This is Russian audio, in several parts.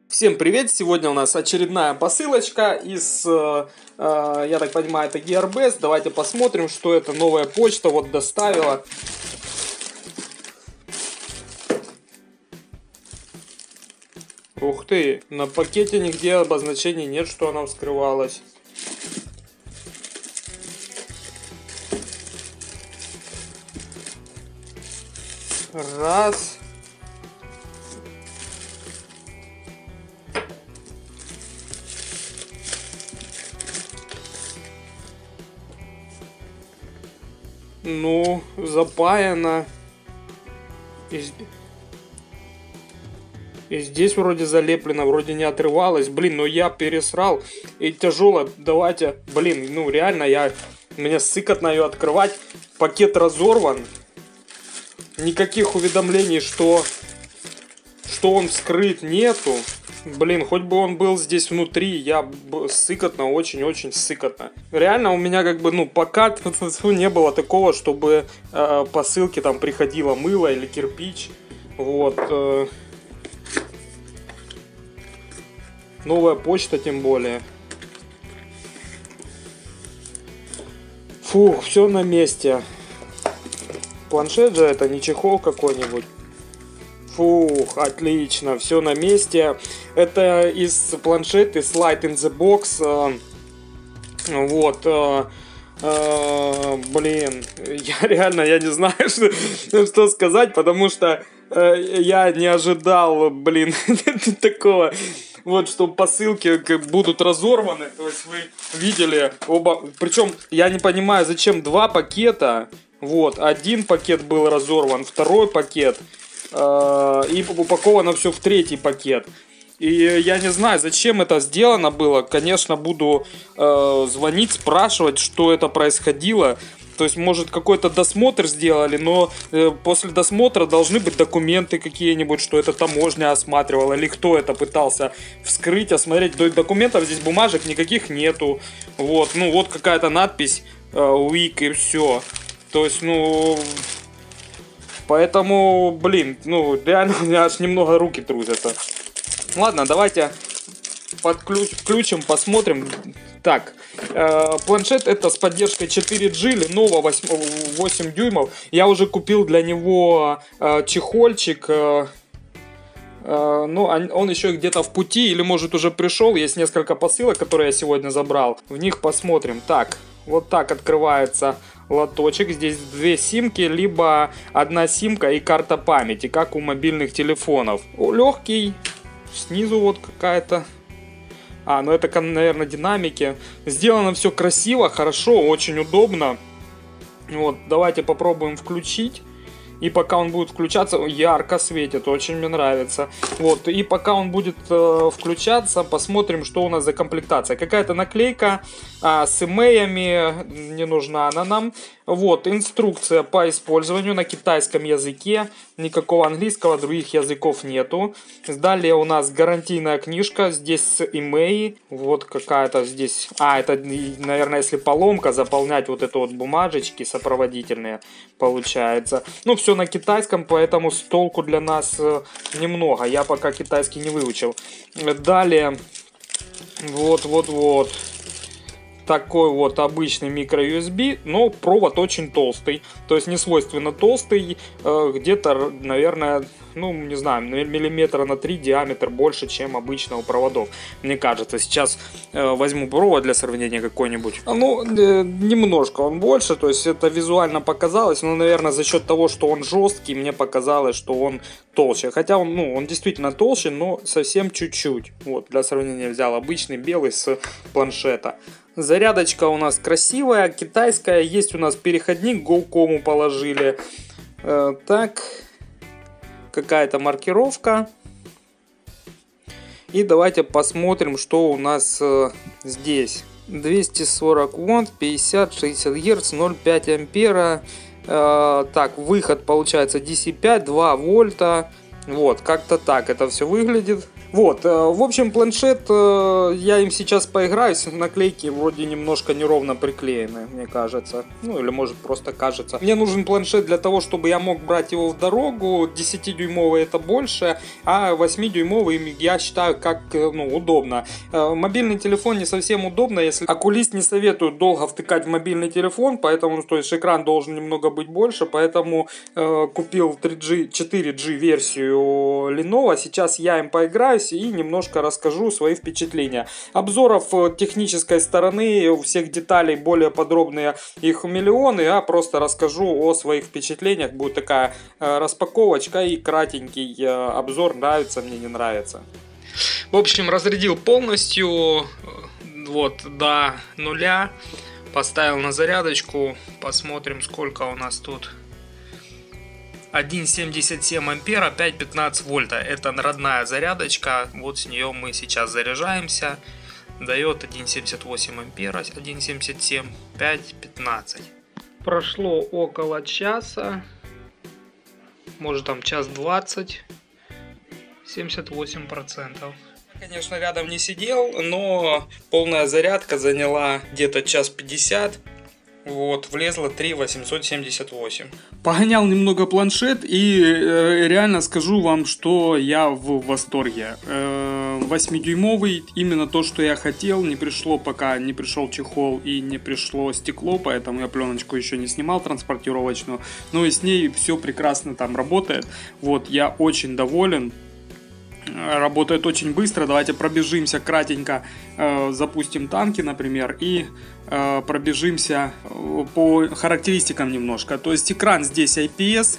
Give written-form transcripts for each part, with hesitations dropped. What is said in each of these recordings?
Всем привет! Сегодня у нас очередная посылочка из, я так понимаю, это Gearbest. Давайте посмотрим, что это. Новая почта вот доставила. Ух ты! На пакете нигде обозначений нет, что она вскрывалась. Раз. Ну, запаяно. И здесь вроде залеплено, вроде не отрывалось. Блин, но я пересрал. И тяжело. Давайте. Блин, ну реально, мне сыкотно ее открывать. Пакет разорван. Никаких уведомлений, что он вскрыт, нету. Блин, хоть бы он был здесь внутри, сыкотно, очень-очень сыкотно. Реально у меня как бы, пока не было такого, чтобы посылки там приходило мыло или кирпич. Вот. Новая почта тем более. Фух, все на месте. Планшет же это, не чехол какой-нибудь. Фух, отлично, все на месте. Это из планшета Slide in the Box. Вот. Блин, я не знаю, что сказать, потому что я не ожидал, блин, такого. Вот, что посылки будут разорваны. То есть вы видели оба. Причем я не понимаю, зачем два пакета. Вот, один пакет был разорван, второй пакет. И упаковано все в третий пакет. И я не знаю, зачем это сделано было. Конечно, буду звонить, спрашивать, что это происходило. То есть, может, какой-то досмотр сделали, но после досмотра должны быть документы какие-нибудь, что это таможня осматривала, или кто это пытался вскрыть, осмотреть. Документов здесь, бумажек никаких нету. Вот, вот какая-то надпись «Week» и все. То есть, поэтому, блин, реально у меня аж немного руки трусятся. Ладно, давайте включим, посмотрим. Так, планшет это с поддержкой 4G, Lenovo 8 дюймов. Я уже купил для него чехольчик. Он еще где-то в пути или может уже пришел. Есть несколько посылок, которые я сегодня забрал. В них посмотрим. Так, вот так открывается лоточек. Здесь две симки, либо одна симка и карта памяти, как у мобильных телефонов. Легкий. Снизу вот какая-то. Это, наверное, динамики. Сделано все красиво, хорошо, очень удобно. Вот, давайте попробуем включить. И пока он будет включаться, ярко светит, очень мне нравится. Вот, и пока он будет включаться, посмотрим, что у нас за комплектация. Какая-то наклейка с имеями, не нужна она нам. Вот, инструкция по использованию на китайском языке. Никакого английского, других языков нету. Далее у нас гарантийная книжка, здесь с имеи. Вот какая-то здесь... это, наверное, если поломка, заполнять вот это вот бумажечки сопроводительные получается. Все на китайском, поэтому с толку для нас немного. Я пока китайский не выучил. Далее, вот. Такой вот обычный микро-USB, но провод очень толстый. То есть не свойственно толстый, где-то, наверное, не знаю, миллиметра на 3 диаметр больше, чем обычно у проводов. Мне кажется, сейчас возьму провод для сравнения какой-нибудь. Немножко он больше, то есть это визуально показалось, но, наверное, за счет того, что он жесткий, мне показалось, что он толще. Хотя он действительно толще, но совсем чуть-чуть. Вот, для сравнения взял обычный белый с планшета. Зарядочка у нас красивая, китайская. Есть у нас переходник, Go.com положили. Так, какая-то маркировка. И давайте посмотрим, что у нас здесь. 240 Вт, 50-60 Гц, 0,5 ампера. Так, выход получается DC5, 2 вольта. Вот, как-то так это все выглядит. Вот, в общем, планшет, я им сейчас поиграюсь, наклейки вроде немножко неровно приклеены, мне кажется. Ну, или может просто кажется. Мне нужен планшет для того, чтобы я мог брать его в дорогу. 10-дюймовый это больше, а 8-дюймовый я считаю как, удобно. Мобильный телефон не совсем удобно, если окулист не советует долго втыкать в мобильный телефон, поэтому, то есть, экран должен немного быть больше, поэтому купил 4G версию Lenovo. Сейчас я им поиграюсь и немножко расскажу свои впечатления. Обзоров технической стороны, всех деталей более подробные, их миллионы, а просто расскажу о своих впечатлениях. Будет такая распаковочка и кратенький обзор, нравится мне, не нравится. В общем, разрядил полностью, вот, до нуля, поставил на зарядочку, посмотрим, сколько у нас тут. 1,77 ампера, 5,15 вольта. Это родная зарядочка. Вот с нее мы сейчас заряжаемся. Дает 1,78 ампера, 1,77, 5,15. Прошло около часа. Может там час 20. 78%. Конечно, рядом не сидел, но полная зарядка заняла где-то час 50. Вот, влезло 3,878. Погонял немного планшет и реально скажу вам, что я в восторге. 8-дюймовый, именно то, что я хотел. Не пришло, пока не пришел чехол и не пришло стекло, поэтому я пленочку еще не снимал транспортировочную. Но и с ней все прекрасно там работает. Вот, я очень доволен. Работает очень быстро. Давайте пробежимся кратенько, запустим танки, например, и пробежимся по характеристикам немножко. То есть экран здесь IPS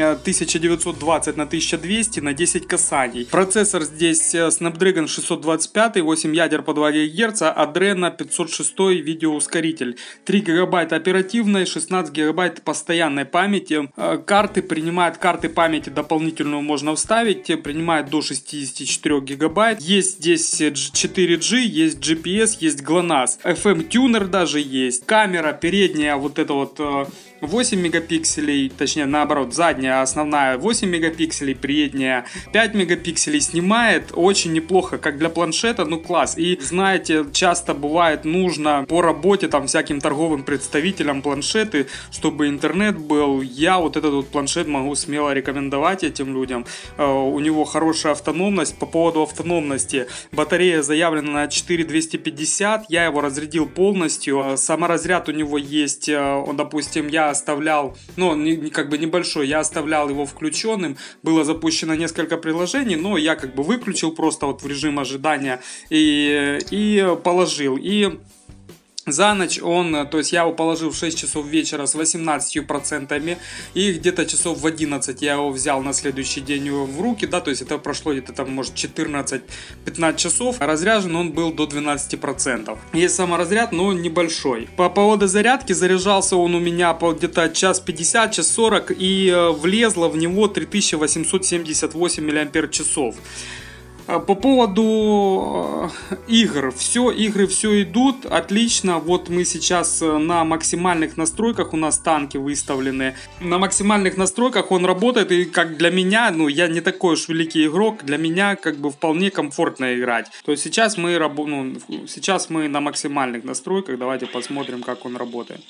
1920 на 1200 на 10 касаний. Процессор здесь Snapdragon 625, 8 ядер по 2 ГГц, Adreno 506 видеоускоритель, 3 ГБ оперативной, 16 ГБ постоянной памяти. Карты памяти дополнительную можно вставить, принимает до 64 ГБ. Есть здесь 4G, есть GPS, есть GLONASS, FM-тюнер даже есть. Камера передняя вот это вот 8 мегапикселей, точнее наоборот, задняя основная 8 мегапикселей, передняя 5 мегапикселей, снимает очень неплохо, как для планшета, ну класс. И знаете, часто бывает нужно по работе там всяким торговым представителям планшеты, чтобы интернет был. Я вот этот вот планшет могу смело рекомендовать этим людям. У него хорошая автономность. По поводу автономности, батарея заявлена на 4250, я его разрядил полностью. Саморазряд у него есть, допустим, я оставлял, как бы небольшой, я оставлял его включенным, было запущено несколько приложений, но я как бы выключил просто вот в режим ожидания и положил. И за ночь то есть я его положил в 6 часов вечера с 18%, и где-то часов в 11 я его взял на следующий день в руки, да, то есть это прошло где-то там, может, 14-15 часов, разряжен он был до 12%. Есть саморазряд, но небольшой. По поводу зарядки, заряжался он у меня где-то час 50, час 40, и влезло в него 3878 мАч. По поводу игры все идут отлично. Вот мы сейчас на максимальных настройках, у нас танки выставлены. На максимальных настройках он работает, и как для меня, я не такой уж великий игрок, для меня как бы вполне комфортно играть. То есть сейчас мы на максимальных настройках, давайте посмотрим, как он работает.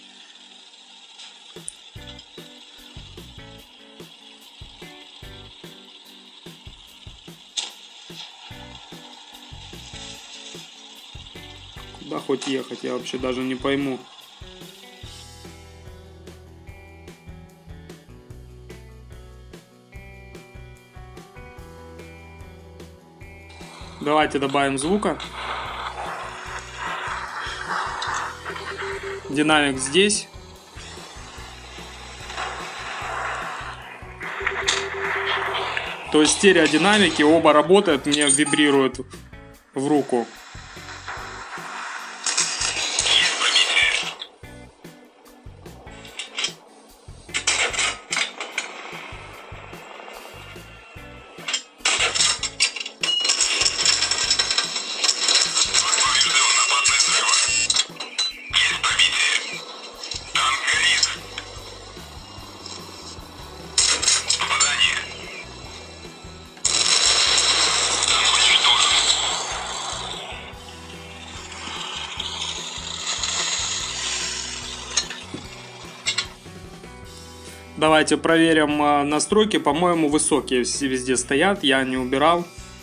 Куда хоть ехать, я вообще даже не пойму. Давайте добавим звука. Динамик здесь. То есть стереодинамики оба работают, мне вибрируют в руку. Давайте проверим настройки. По-моему, высокие везде стоят. Я не убирал.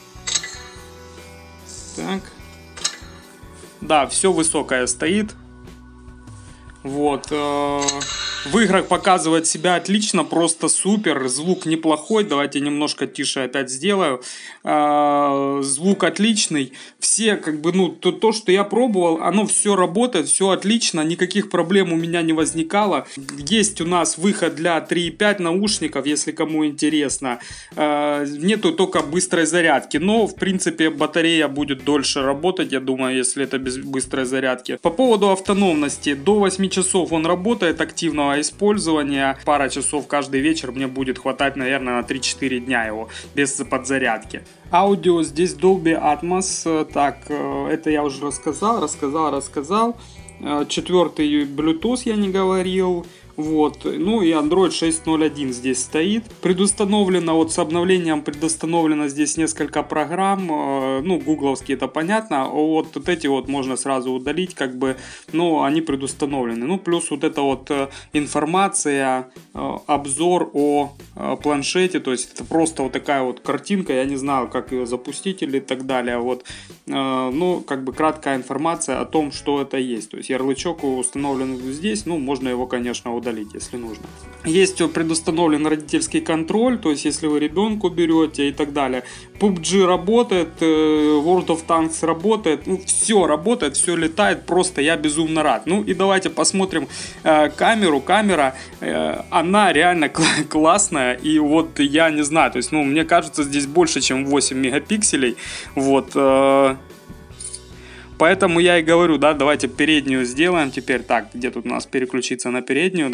Так. Да, все высокое стоит. Вот. В играх показывает себя отлично, просто супер. Звук неплохой. Давайте немножко тише опять сделаю. Звук отличный. Все, как бы, ну, то, что я пробовал, оно все работает, все отлично. Никаких проблем у меня не возникало. Есть у нас выход для 3.5 наушников, если кому интересно. Нету только быстрой зарядки. Но, в принципе, батарея будет дольше работать, я думаю, если это без быстрой зарядки. По поводу автономности. До 8 часов он работает активного использования. Пара часов каждый вечер мне будет хватать, наверное, на 3-4 дня его без подзарядки. Аудио здесь Dolby Atmos. Так, это я уже рассказал. Четвертый Bluetooth я не говорил. Вот, ну и Android 6.0.1 здесь стоит. Предустановлено, вот с обновлением предустановлено здесь несколько программ. Ну, гугловские, это понятно. Вот эти вот можно сразу удалить, как бы, но они предустановлены. Ну, плюс вот эта вот информация, обзор о планшете. То есть это просто вот такая вот картинка. Я не знаю, как ее запустить или так далее. Вот, ну, как бы краткая информация о том, что это есть. То есть ярлычок установлен здесь. Ну, можно его, конечно, удалить, если нужно. Есть предустановлен родительский контроль, то есть если вы ребенку берете и так далее. PUBG работает, World of Tanks работает, ну, все работает, все летает, просто я безумно рад. Ну и давайте посмотрим камеру. Камера, она реально классная, и вот я не знаю, то есть, ну, мне кажется, здесь больше, чем 8 мегапикселей, вот. Поэтому я и говорю, да, давайте переднюю сделаем теперь. Так, где тут у нас переключиться на переднюю?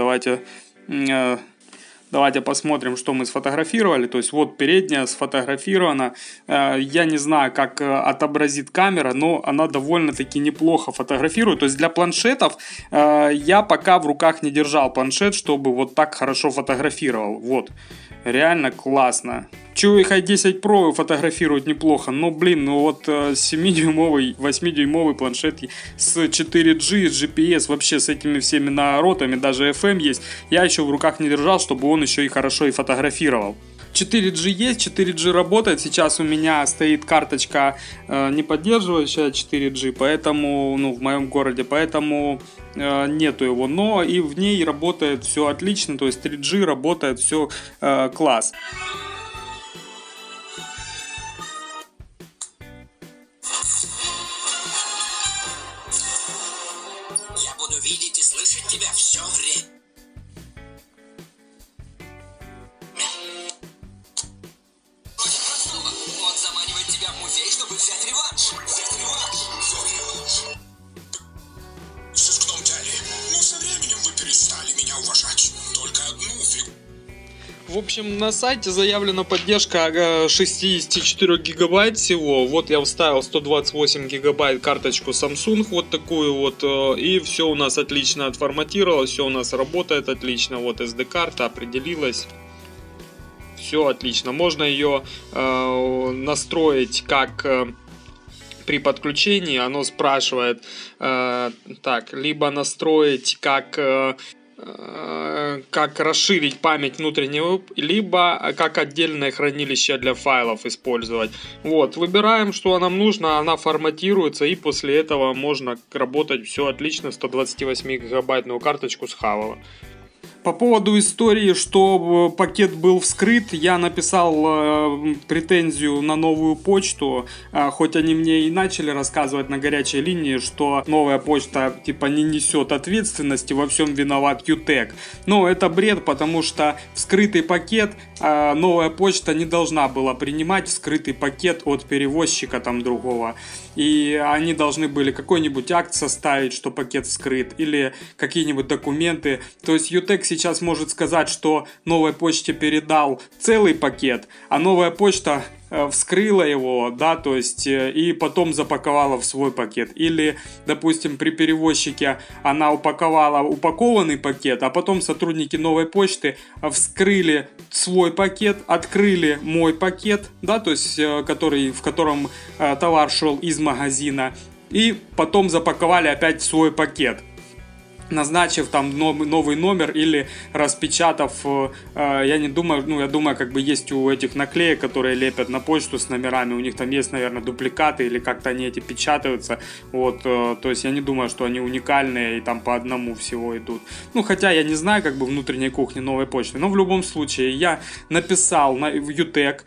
Давайте посмотрим, что мы сфотографировали. То есть вот передняя сфотографирована. Я не знаю, как отобразит камера, но она довольно-таки неплохо фотографирует. То есть для планшетов я пока в руках не держал планшет, чтобы вот так хорошо фотографировал. Вот, реально классно. Huawei H10 Pro фотографирует неплохо, но, блин, ну вот 7-дюймовый, 8-дюймовый планшет с 4G, с GPS, вообще с этими всеми наворотами, даже FM есть, я еще в руках не держал, чтобы он еще и хорошо и фотографировал. 4G есть, 4G работает, сейчас у меня стоит карточка, не поддерживающая 4G, поэтому, ну, в моем городе, поэтому нету его, но и в ней работает все отлично, то есть 3G работает, все класс. Видеть и слышать тебя все время. Очень простого. Он заманивает тебя в музей, чтобы взять реванш. Сыскном деле. Но со временем вы перестали меня уважать. Только одну фигуру. В общем, на сайте заявлена поддержка 64 гигабайт всего. Вот я вставил 128 гигабайт карточку Samsung, вот такую вот. И все у нас отлично отформатировалось, все у нас работает отлично. Вот SD-карта определилась. Все отлично. Можно ее настроить как при подключении. Оно спрашивает, так, либо настроить как расширить память внутреннего, либо как отдельное хранилище для файлов использовать. Вот, выбираем, что нам нужно, она форматируется, и после этого можно работать все отлично. 128 гигабайтную карточку схавала. По поводу истории, что пакет был вскрыт, я написал претензию на новую почту, хоть они мне и начали рассказывать на горячей линии, что новая почта типа не несет ответственности, во всем виноват UTEC. Но это бред, потому что вскрытый пакет новая почта не должна была принимать, вскрытый пакет от перевозчика там другого. И они должны были какой-нибудь акт составить, что пакет вскрыт, или какие-нибудь документы. То есть UTEC сейчас может сказать, что новой почте передал целый пакет, а новая почта вскрыла его, да, то есть и потом запаковала в свой пакет. Или, допустим, при перевозчике она упаковала упакованный пакет, а потом сотрудники новой почты вскрыли свой пакет, открыли мой пакет, да, то есть в котором товар шел из магазина, и потом запаковали опять в свой пакет. назначив там новый номер или распечатав, я не думаю, я думаю, как бы есть у этих наклеек, которые лепят на почту с номерами, у них там есть, наверное, дубликаты или как-то они эти печатаются, вот, то есть я не думаю, что они уникальные и там по одному всего идут. Ну, хотя я не знаю, как бы внутренней кухни новой почты, но в любом случае я написал в ЮТЕК,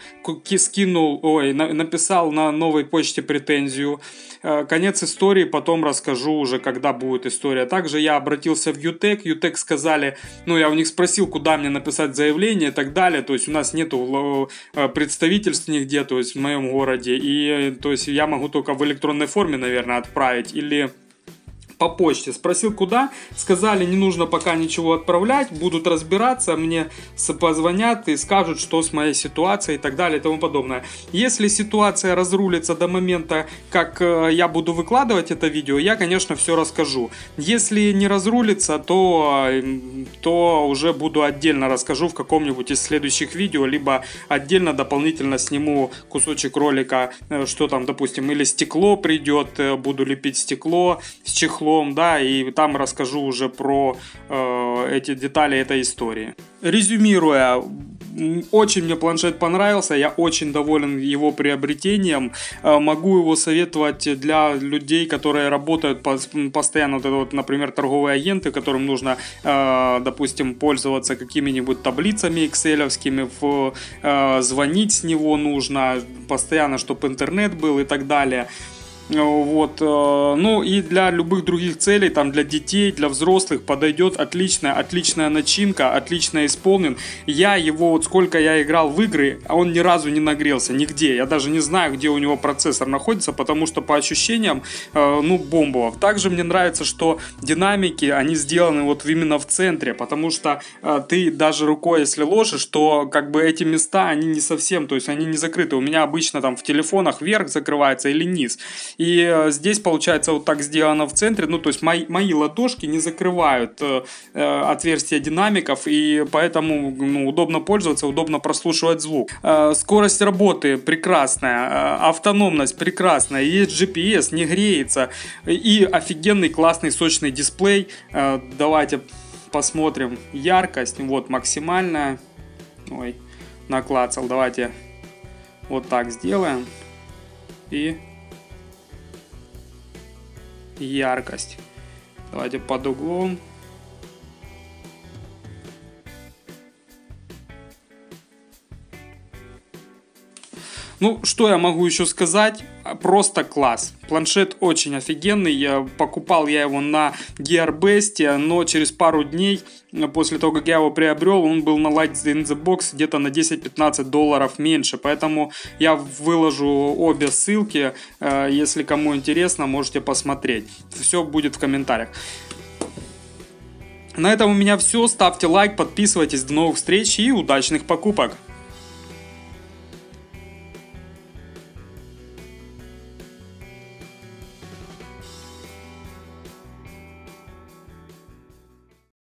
написал на новой почте претензию. Конец истории потом расскажу уже, когда будет история. Также я обратился в ЮТЕК. ЮТЕК сказали, я у них спросил, куда мне написать заявление и так далее. То есть у нас нету представительств нигде, то есть в моем городе. И то есть я могу только в электронной форме, наверное, отправить или по почте. Спросил, куда. Сказали, не нужно пока ничего отправлять. Будут разбираться. Мне позвонят и скажут, что с моей ситуацией и так далее и тому подобное. Если ситуация разрулится до момента, как я буду выкладывать это видео, я, конечно, все расскажу. Если не разрулится, то уже буду отдельно расскажу в каком-нибудь из следующих видео, либо отдельно дополнительно сниму кусочек ролика, что там, допустим, или стекло придет, буду лепить стекло с чехлом, да, и там расскажу уже про эти детали этой истории. Резюмируя, очень мне планшет понравился, я очень доволен его приобретением. Могу его советовать для людей, которые работают постоянно, например, торговые агенты, которым нужно, допустим, пользоваться какими-нибудь таблицами экселевскими, звонить с него нужно постоянно, чтобы интернет был и так далее. Вот, и для любых других целей, там для детей, для взрослых подойдет отличная начинка, отлично исполнен. Я его, вот сколько я играл в игры, он ни разу не нагрелся, нигде. Я даже не знаю, где у него процессор находится, потому что по ощущениям, бомбово. Также мне нравится, что динамики, они сделаны вот именно в центре, потому что ты даже рукой, если ложишь, то как бы эти места, они не совсем, то есть они не закрыты. У меня обычно там в телефонах верх закрывается или низ. И здесь получается вот так сделано в центре, то есть мои ладошки не закрывают отверстия динамиков, и поэтому удобно пользоваться, удобно прослушивать звук. Скорость работы прекрасная, автономность прекрасная, есть GPS, не греется, и офигенный классный сочный дисплей. Давайте посмотрим яркость, вот максимальная, наклацал, давайте вот так сделаем, и яркость. Давайте под углом. Что я могу еще сказать? Просто класс. Планшет очень офигенный. Покупал я его на Gearbest, но через пару дней после того, как я его приобрел, он был на Light in the Box где-то на $10-15 меньше. Поэтому я выложу обе ссылки. Если кому интересно, можете посмотреть. Все будет в комментариях. На этом у меня все. Ставьте лайк, подписывайтесь. До новых встреч и удачных покупок!